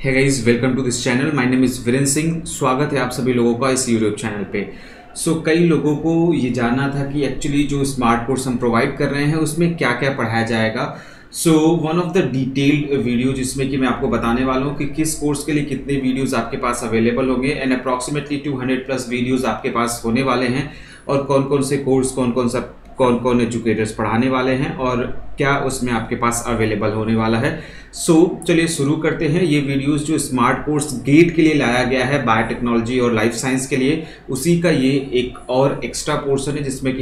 है guys, welcome to this channel. My name is Virendra Singh. स्वागत है आप सभी लोगों का इस यूट्यूब चैनल पे। कई लोगों को ये जानना था कि एक्चुअली जो स्मार्ट कोर्स हम प्रोवाइड कर रहे हैं उसमें क्या क्या पढ़ाया जाएगा। One of the detailed video जिसमें कि मैं आपको बताने वाला हूँ कि किस कोर्स के लिए कितने वीडियोस आपके पास अवेलेबल होंगे एंड अप्रॉक्सीमेटली 200 प्लस वीडियोस आपके पास होने वाले हैं और कौन कौन से कोर्स कौन कौन एजुकेटर्स पढ़ाने वाले हैं और क्या उसमें आपके पास अवेलेबल होने वाला है। चलिए शुरू करते हैं। ये वीडियोस जो स्मार्ट कोर्स गेट के लिए लाया गया है बायोटेक्नोलॉजी और लाइफ साइंस के लिए, उसी का ये एक और एक्स्ट्रा पोर्शन है जिसमें कि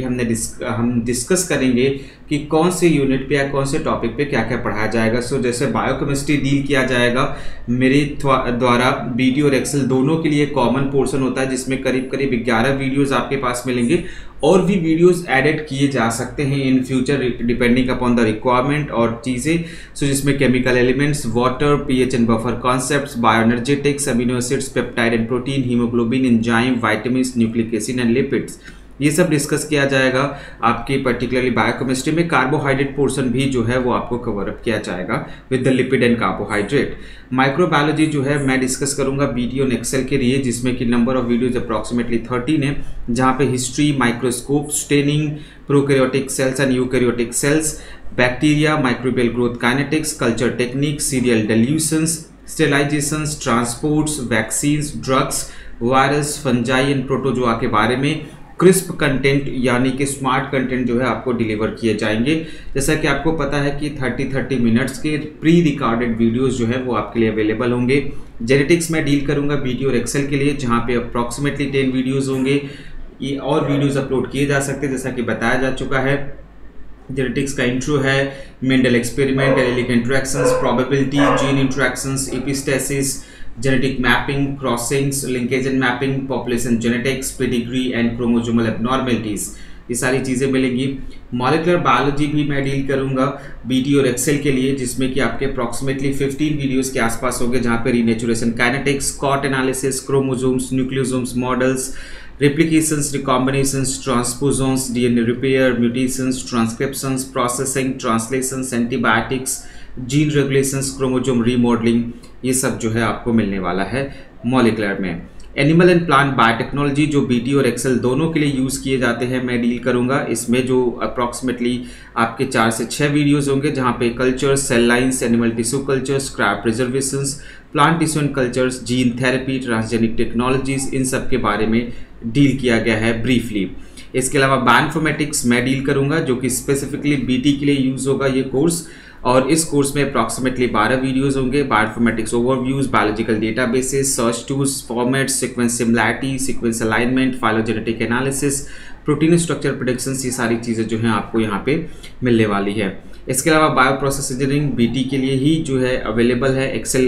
हम डिस्कस करेंगे कि कौन से यूनिट पे या कौन से टॉपिक पे क्या क्या पढ़ाया जाएगा। जैसे बायोकेमिस्ट्री डील किया जाएगा मेरे द्वारा। वीडियो और एक्सेल दोनों के लिए कॉमन पोर्शन होता है जिसमें करीब करीब 11 वीडियोस आपके पास मिलेंगे और भी वीडियोस एडिट किए जा सकते हैं in future depending upon the requirement और चीज़ें। जिसमें chemical elements, water, pH and buffer concepts, bioenergetics, amino acids, peptide and protein, haemoglobin, enzyme, vitamins, nucleic acid and lipids, ये सब डिस्कस किया जाएगा। आपके पर्टिकुलरली बायोकेमिस्ट्री में कार्बोहाइड्रेट पोर्शन भी जो है वो आपको कवर अप किया जाएगा with the lipid and carbohydrate. Microbiology जो है मैं डिस्कस करूंगा बीटी और एक्सेल के लिए, जिसमें कि नंबर ऑफ वीडियोज अप्रॉक्सीमेटली 13 है, जहां पे history, microscope, staining, prokaryotic cells and eukaryotic cells, bacteria, microbial growth kinetics, culture technique, serial dilutions, sterilisations, transports, vaccines, drugs, virus, fungi and protozoa के बारे में क्रिस्प कंटेंट यानी कि स्मार्ट कंटेंट जो है आपको डिलीवर किए जाएंगे। जैसा कि आपको पता है कि 30 मिनट्स के प्री रिकॉर्डेड वीडियोस जो है वो आपके लिए अवेलेबल होंगे। जेनेटिक्स में डील करूंगा बीटी और एक्सेल के लिए, जहां पे अप्रॉक्सीमेटली 10 वीडियोस होंगे। ये और वीडियोस अपलोड किए जा सकते हैं जैसा कि बताया जा चुका है। जेनेटिक्स का इंट्रो है, Mendel experiment, allelic interactions, probability, gene interactions, epistasis, genetic mapping, crossings, linkage and mapping, population genetics, pedigree and chromosomal abnormalities, ये सारी चीज़ें मिलेंगी। मॉलिक्यूलर बायोलॉजी भी मैं डील करूंगा बीटी और एक्सेल के लिए, जिसमें कि आपके अप्रॉक्सीमेटली 15 वीडियोस के आसपास होंगे, जहाँ पे renaturation kinetics, cot analysis, chromosomes, nucleosomes models, replications, recombinations, transposons, DNA repair, mutations, transcriptions, processing, translations, antibiotics, gene regulations, chromosome remodelling, ये सब जो है आपको मिलने वाला है मॉलिक्यूलर में। एनिमल एंड प्लांट बायोटेक्नोलॉजी जो बीटी और एक्सेल दोनों के लिए यूज़ किए जाते हैं मैं डील करूंगा। इसमें जो अप्रॉक्सीमेटली आपके 4 से 6 वीडियोस होंगे, जहां पे culture, cell lines, animal tissue cultures, crop preservations, plant tissue and cultures, gene therapy, transgenic technologies, इन सब के बारे में डील किया गया है ब्रीफली। इसके अलावा बायोइन्फॉर्मेटिक्स मैं डील करूंगा जो कि स्पेसिफिकली बीटी के लिए यूज़ होगा ये कोर्स, और इस कोर्स में अप्रॉक्सीमेटली 12 वीडियोस होंगे। Bioinformatics overviews, biological databases, search tools, formats, sequence similarity, sequence alignment, phylogenetic analysis, protein structure predictions, ये सारी चीज़ें जो हैं आपको यहाँ पे मिलने वाली है। इसके अलावा बायो प्रोसेस इंजीनियरिंग बीटी के लिए ही जो है अवेलेबल है,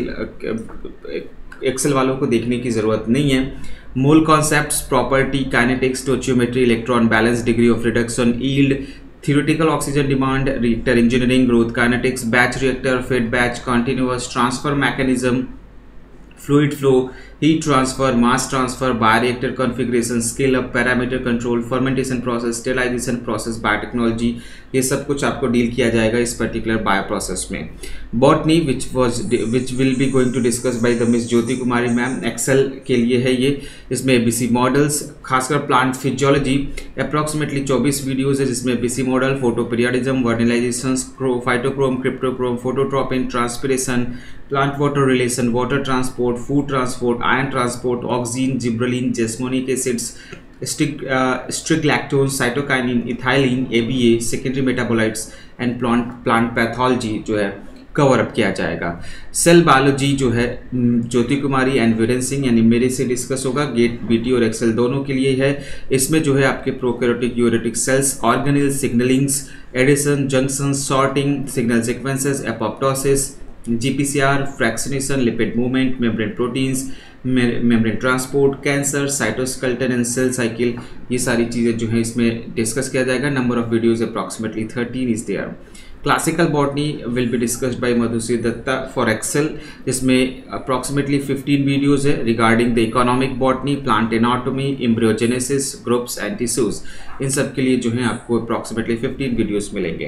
एक्सेल वालों को देखने की ज़रूरत नहीं है। Mole concepts, property, kinetics, stoichiometry, electron balance, degree of reduction, yield, theoretical oxygen demand, reactor engineering, growth kinetics, batch reactor, fed batch, continuous transfer mechanism, fluid flow, heat transfer, mass transfer, bioreactor configuration, scale up, parameter control, fermentation process, sterilization process, biotechnology, ये सब कुछ आपको deal किया जाएगा इस particular bio process में। Botany which will be going to discuss by the miss Jyoti Kumari ma'am, XL के लिए है ये। इसमें एबीसी मॉडल्स, खासकर प्लांट फिजियोलॉजी, अप्रॉक्सीमेटली 24 वीडियोज है, जिसमें ABC model, photoperiodism, vernalisation, phytochrome, cryptochrome, phototropin, transpiration, plant water relation, water transport, food transport, ion transport, oxygen, gibberellin, jasmonic acids, strigolactone, cytokinin, ethylene, ABA, secondary metabolites and plant pathology जो है cover up किया जाएगा। Cell biology जो है Jyoti Kumari and Virendra Singh यानी मेरे से discuss होगा। गेट बीटी और एक्सेल दोनों के लिए है। इसमें जो है आपके prokaryotic eukaryotic cells, organelle signallings, addition, junction, sorting, signal sequences, apoptosis, GPCR, fractionation, lipid movement, membrane proteins, membrane transport, cancer, cytoskeleton and cell cycle, ये सारी चीज़ें जो है इसमें डिस्कस किया जाएगा। Number of videos approximately 13 is there. Classical botany will be discussed by Madhushree Datta for XL, जिसमें approximately 15 videos है regarding the economic botany, plant anatomy, embryogenesis, groups and tissues, इन सब के लिए जो है आपको अप्रॉक्सीमेटली 15 वीडियोज मिलेंगे।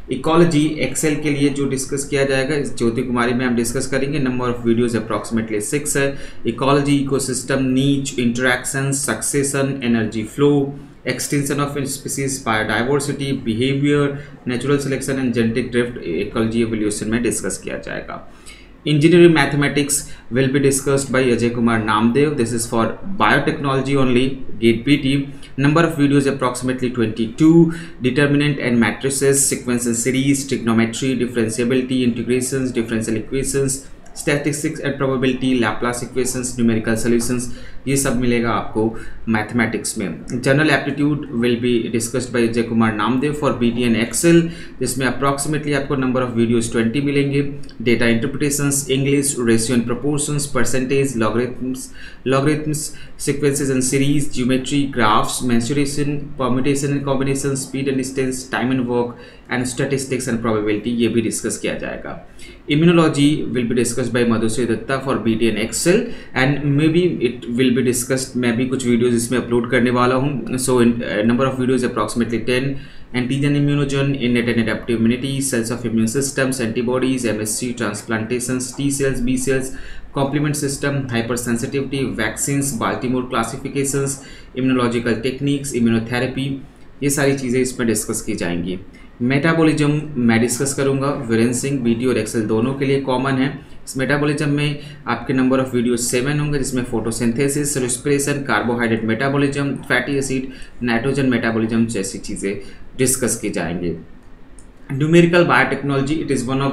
इकोलॉजी एक्सेल के लिए जो डिस्कस किया जाएगा इस ज्योति कुमारी में हम डिस्कस करेंगे। नंबर ऑफ वीडियोस अप्रॉक्सीमेटली 6 है। Ecology, ecosystem, niche, interaction, succession, energy flow, extinction of species, biodiversity, behaviour, natural selection and genetic drift ecology evolution में डिस्कस किया जाएगा। Engineering mathematics will be discussed by Ajay Kumar Namdev. This is for biotechnology only, GATE PT. Number of videos approximately 22. Determinant and matrices, sequence and series, trigonometry, differentiability, integrations, differential equations, statistics and probability, Laplace equations, numerical solutions, ये सब मिलेगा आपको mathematics में। General aptitude will be discussed by Ajay Kumar Namdev for BT and XL, जिसमें approximately आपको number of videos 20 मिलेंगे। Data interpretations, English, ratio and proportions, percentage, logarithms, sequences and series, geometry, graphs, mensuration, permutation and combination, speed and distance, time and work and statistics and probability, ये भी discuss किया जाएगा। Immunology will be discussed by Madhushree Datta for BT and XL and may be it will be discussed, मैं भी कुछ videos इसमें upload करने वाला हूँ। So number of videos approximately 10। Antigen, immunogen, innate and adaptive immunity, cells of immune systems, antibodies, MSC, transplantations, T cells, B cells, complement system, hyper sensitivity, vaccines, Baltimore classifications, immunological techniques, immunotherapy, ये सारी चीज़ें इसमें discuss की जाएंगी। Metabolism मैं discuss करूंगा, Virendra Singh BT और XL दोनों के लिए कॉमन है। इस मेटाबॉलिज्म में आपके नंबर ऑफ वीडियो 7 होंगे, जिसमें photosynthesis, respiration, carbohydrate metabolism, fatty acid, nitrogen metabolism जैसी चीज़ें डिस्कस की जाएंगी। Numerical biotechnology, it is one of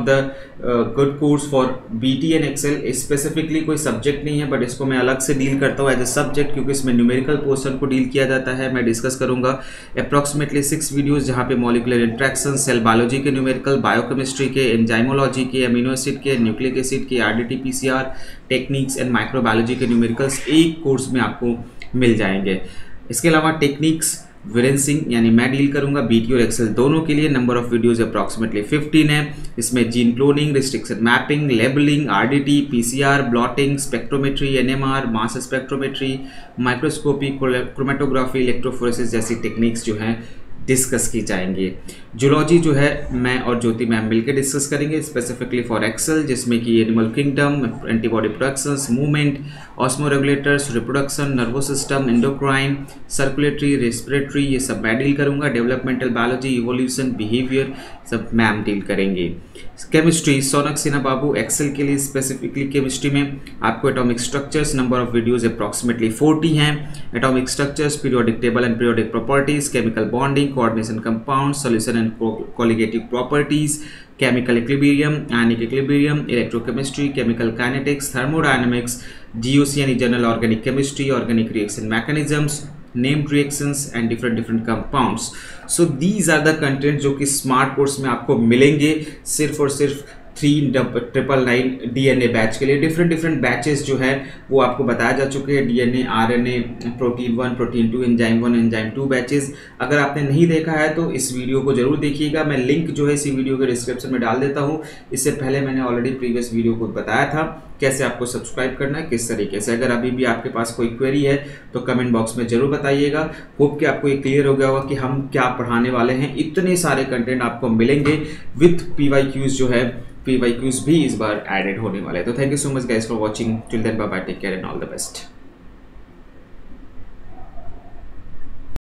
the good course for BT and XL. Specifically कोई सब्जेक्ट नहीं है, बट इसको मैं अलग से डील करता हूँ एज ए सब्जेक्ट, क्योंकि इसमें न्यूमेरिकल पोर्शन को डील किया जाता है। मैं डिस्कस करूँगा अप्रॉक्सीमेटली 6 वीडियोज़, जहाँ पे मॉलिकुलर इंट्रैक्शन, सेल बायोलॉजी के न्यूमेरिकल, बायोकेमिस्ट्री के, एंजाइमोलॉजी के, अमीनो एसिड के, न्यूक्लिक एसिड के, RDT PCR techniques and microbiology के न्यूमेरिकल्स एक कोर्स में आपको मिल जाएंगे। इसके अलावा टेक्निक्स वीरेंद्र सिंह यानी मैं डील करूंगा बीटी और एक्सेल दोनों के लिए। नंबर ऑफ वीडियोस अप्रॉक्सीमेटली 15 है। इसमें gene cloning, restriction mapping, labelling, RDT PCR, blotting, spectrometry, NMR, mass spectrometry, microscopy, chromatography, electrophoresis जैसी टेक्निक्स जो हैं डिस्कस की जाएंगी। जूलॉजी जो है मैं और ज्योति मैम मिलकर डिस्कस करेंगे स्पेसिफिकली फॉर एक्सेल, जिसमें कि animal kingdom, antibody productions, movement, osmo regulators, reproduction, nervous system, endocrine, circulatory, respiratory, ये सब मैं डील करूंगा। डेवलपमेंटल बायोलॉजी, इवोल्यूशन, बिहेवियर सब मैम डील करेंगे। केमिस्ट्री, सोनक सिन्हा बाबू एक्सेल के लिए स्पेसिफिकली केमिस्ट्री में आपको atomic structures, number of videos approximately 40 हैं। Atomic structures, periodic table and periodic properties, chemical bonding, coordination compound, solution and colligative properties, chemical equilibrium, ionic equilibrium, electrochemistry, chemical kinetics, thermodynamics, GOC यानी general organic chemistry, organic reaction mechanisms, named reactions and different compounds. So these are the content जो कि smart course में आपको मिलेंगे सिर्फ और सिर्फ 3999 DNA batch के लिए। डिफरेंट बैचेस जो है वो आपको बताया जा चुके हैं, DNA, RNA, protein 1, protein 2, enzyme 1, enzyme 2 batches. अगर आपने नहीं देखा है तो इस वीडियो को जरूर देखिएगा। मैं लिंक जो है इसी वीडियो के डिस्क्रिप्शन में डाल देता हूँ। इससे पहले मैंने ऑलरेडी प्रीवियस वीडियो को बताया था कैसे आपको सब्सक्राइब करना है, किस तरीके से। अगर अभी भी आपके पास कोई क्वेरी है तो कमेंट बॉक्स में जरूर बताइएगा। होप कि आपको ये क्लियर हो गया होगा कि हम क्या पढ़ाने वाले हैं। इतने सारे कंटेंट आपको मिलेंगे विथ PYQs जो है, PYQs भी इस बार एडेड होने वाले हैं। तो thank you so much guys for watching. Till then bye bye, take care and all the best.